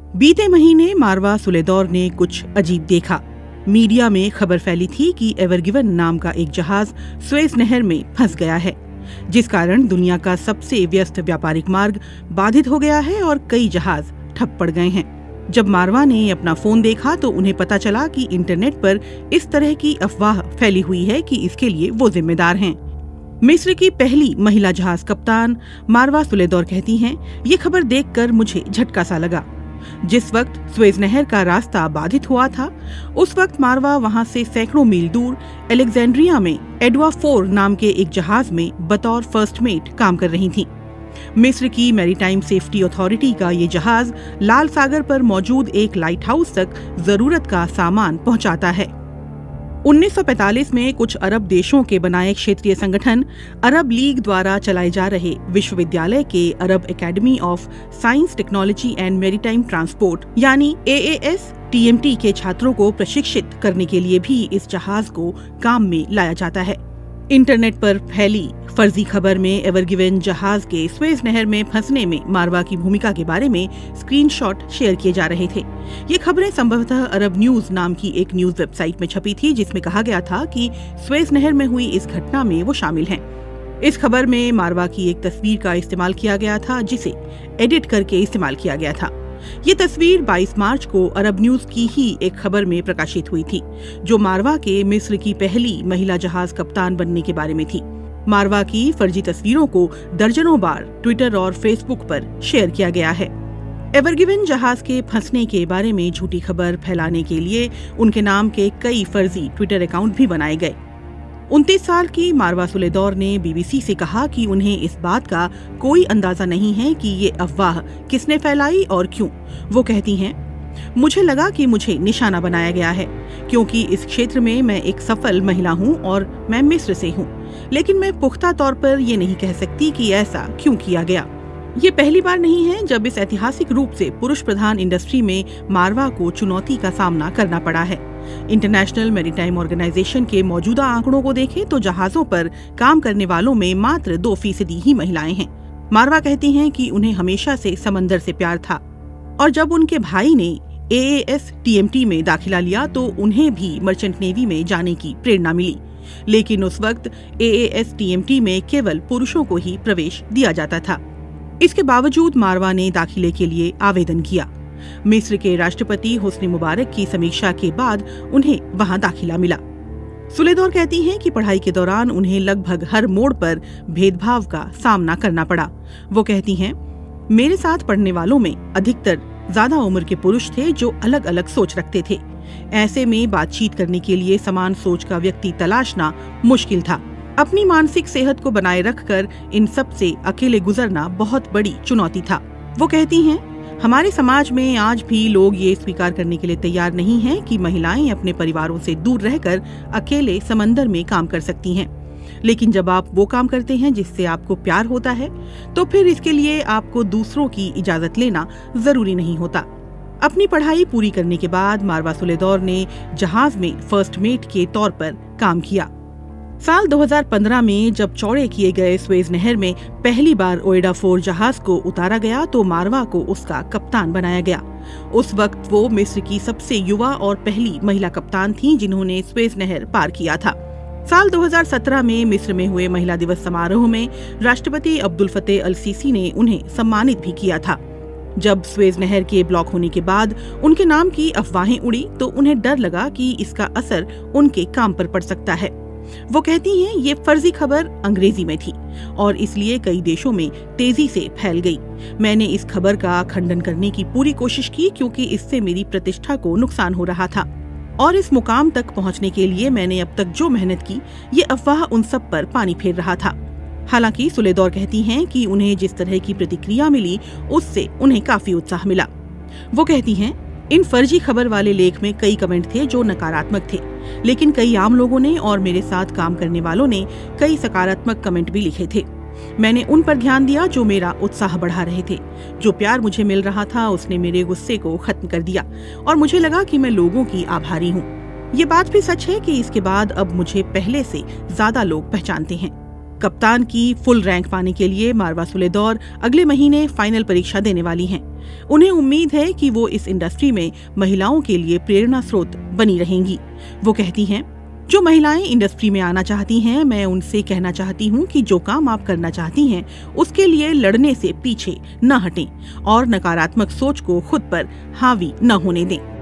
बीते महीने मारवा सुलेदौर ने कुछ अजीब देखा। मीडिया में खबर फैली थी कि एवर गिवन नाम का एक जहाज स्वेज नहर में फंस गया है, जिस कारण दुनिया का सबसे व्यस्त व्यापारिक मार्ग बाधित हो गया है और कई जहाज ठप पड़ गए हैं। जब मारवा ने अपना फोन देखा तो उन्हें पता चला कि इंटरनेट पर इस तरह की अफवाह फैली हुई है कि इसके लिए वो जिम्मेदार हैं। मिस्र की पहली महिला जहाज कप्तान मारवा सुलेदौर कहती हैं, ये खबर देखकर मुझे झटका सा लगा। जिस वक्त स्वेज नहर का रास्ता बाधित हुआ था, उस वक्त मारवा वहां से सैकड़ों मील दूर अलेक्जेंड्रिया में एडवा 4 नाम के एक जहाज में बतौर फर्स्ट मेट काम कर रही थी। मिस्र की मैरीटाइम सेफ्टी अथॉरिटी का ये जहाज लाल सागर पर मौजूद एक लाइट हाउस तक जरूरत का सामान पहुंचाता है। 1945 में कुछ अरब देशों के बनाए क्षेत्रीय संगठन अरब लीग द्वारा चलाए जा रहे विश्वविद्यालय के Arab academy of science technology and maritime transport यानी AAS-TMT के छात्रों को प्रशिक्षित करने के लिए भी इस जहाज को काम में लाया जाता है। इंटरनेट पर फैली फर्जी खबर में एवर गिवन जहाज के स्वेज नहर में फंसने में मारवा की भूमिका के बारे में स्क्रीनशॉट शेयर किए जा रहे थे। ये खबरें संभवतः अरब न्यूज नाम की एक न्यूज वेबसाइट में छपी थी, जिसमें कहा गया था कि स्वेज नहर में हुई इस घटना में वो शामिल हैं। इस खबर में मारवा की एक तस्वीर का इस्तेमाल किया गया था, जिसे एडिट करके इस्तेमाल किया गया था। ये तस्वीर 22 मार्च को अरब न्यूज की ही एक खबर में प्रकाशित हुई थी, जो मारवा के मिस्र की पहली महिला जहाज कप्तान बनने के बारे में थी। मारवा की फर्जी तस्वीरों को दर्जनों बार ट्विटर और फेसबुक पर शेयर किया गया है। एवर गिवन जहाज के फंसने के बारे में झूठी खबर फैलाने के लिए उनके नाम के कई फर्जी ट्विटर अकाउंट भी बनाए गए। 29 साल की मारवा सुलेदौर ने BBC से कहा कि उन्हें इस बात का कोई अंदाजा नहीं है कि ये अफवाह किसने फैलाई और क्यों। वो कहती हैं, मुझे लगा कि मुझे निशाना बनाया गया है, क्योंकि इस क्षेत्र में मैं एक सफल महिला हूँ और मैं मिस्र से हूँ, लेकिन मैं पुख्ता तौर पर ये नहीं कह सकती कि ऐसा क्यों किया गया। ये पहली बार नहीं है जब इस ऐतिहासिक रूप से पुरुष प्रधान इंडस्ट्री में मारवा को चुनौती का सामना करना पड़ा है। इंटरनेशनल मैरीटाइम ऑर्गेनाइजेशन के मौजूदा आंकड़ों को देखें तो जहाजों पर काम करने वालों में मात्र 2% ही महिलाएं हैं। मारवा कहती हैं कि उन्हें हमेशा से समंदर से प्यार था और जब उनके भाई ने AAS-TMT में दाखिला लिया तो उन्हें भी मर्चेंट नेवी में जाने की प्रेरणा मिली, लेकिन उस वक्त AAS-TMT में केवल पुरुषों को ही प्रवेश दिया जाता था। इसके बावजूद मारवा ने दाखिले के लिए आवेदन किया। मिस्र के राष्ट्रपति हुस्नी मुबारक की समीक्षा के बाद उन्हें वहां दाखिला मिला। सुलेदौर कहती हैं कि पढ़ाई के दौरान उन्हें लगभग हर मोड़ पर भेदभाव का सामना करना पड़ा। वो कहती हैं, मेरे साथ पढ़ने वालों में अधिकतर ज्यादा उम्र के पुरुष थे जो अलग अलग सोच रखते थे। ऐसे में बातचीत करने के लिए समान सोच का व्यक्ति तलाशना मुश्किल था। अपनी मानसिक सेहत को बनाए रखकर इन सब से अकेले गुजरना बहुत बड़ी चुनौती था। वो कहती हैं, हमारे समाज में आज भी लोग ये स्वीकार करने के लिए तैयार नहीं हैं कि महिलाएं अपने परिवारों से दूर रहकर अकेले समंदर में काम कर सकती हैं। लेकिन जब आप वो काम करते हैं जिससे आपको प्यार होता है, तो फिर इसके लिए आपको दूसरों की इजाजत लेना जरूरी नहीं होता। अपनी पढ़ाई पूरी करने के बाद मारवा सुलेदौर ने जहाज में फर्स्ट मेट के तौर पर काम किया। साल 2015 में जब चौड़े किए गए स्वेज नहर में पहली बार ओएडा 4 जहाज को उतारा गया तो मारवा को उसका कप्तान बनाया गया। उस वक्त वो मिस्र की सबसे युवा और पहली महिला कप्तान थीं जिन्होंने स्वेज नहर पार किया था। साल 2017 में मिस्र में हुए महिला दिवस समारोह में राष्ट्रपति अब्दुल फतेह अल सीसी ने उन्हें सम्मानित भी किया था। जब स्वेज नहर के ब्लॉक होने के बाद उनके नाम की अफवाहें उड़ी तो उन्हें डर लगा कि इसका असर उनके काम पर पड़ सकता है। वो कहती हैं, ये फर्जी खबर अंग्रेजी में थी और इसलिए कई देशों में तेजी से फैल गई। मैंने इस खबर का खंडन करने की पूरी कोशिश की क्योंकि इससे मेरी प्रतिष्ठा को नुकसान हो रहा था और इस मुकाम तक पहुंचने के लिए मैंने अब तक जो मेहनत की, ये अफवाह उन सब पर पानी फेर रहा था। हालांकि सुलेदौर कहती हैं कि उन्हें जिस तरह की प्रतिक्रिया मिली उससे उन्हें काफी उत्साह मिला। वो कहती हैं, इन फर्जी खबर वाले लेख में कई कमेंट थे जो नकारात्मक थे, लेकिन कई आम लोगों ने और मेरे साथ काम करने वालों ने कई सकारात्मक कमेंट भी लिखे थे। मैंने उन पर ध्यान दिया जो मेरा उत्साह बढ़ा रहे थे। जो प्यार मुझे मिल रहा था उसने मेरे गुस्से को खत्म कर दिया और मुझे लगा कि मैं लोगों की आभारी हूँ। ये बात भी सच है कि इसके बाद अब मुझे पहले से ज्यादा लोग पहचानते हैं। कप्तान की फुल रैंक पाने के लिए मारवा सुलेदौर अगले महीने फाइनल परीक्षा देने वाली हैं। उन्हें उम्मीद है कि वो इस इंडस्ट्री में महिलाओं के लिए प्रेरणा स्रोत बनी रहेंगी। वो कहती हैं, जो महिलाएं इंडस्ट्री में आना चाहती हैं, मैं उनसे कहना चाहती हूं कि जो काम आप करना चाहती हैं उसके लिए लड़ने से पीछे न हटें और नकारात्मक सोच को खुद पर हावी न होने दें।